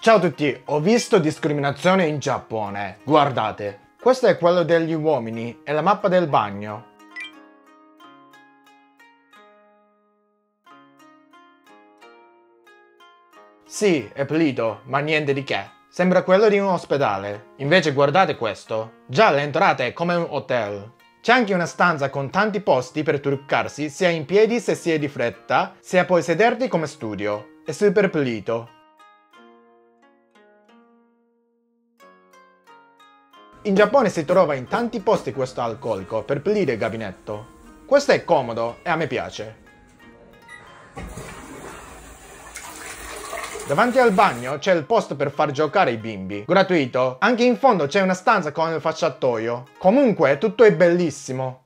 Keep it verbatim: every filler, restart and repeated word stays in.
Ciao a tutti, ho visto discriminazione in Giappone. Guardate, questo è quello degli uomini e la mappa del bagno. Sì, è pulito, ma niente di che. Sembra quello di un ospedale. Invece guardate questo. Già l'entrata è come un hotel. C'è anche una stanza con tanti posti per truccarsi, sia in piedi se si è di fretta, sia puoi sederti come studio. È super pulito. In Giappone si trova in tanti posti questo alcolico per pulire il gabinetto. Questo è comodo e a me piace. Davanti al bagno c'è il posto per far giocare i bimbi, gratuito. Anche in fondo c'è una stanza con il facciatoio. Comunque tutto è bellissimo.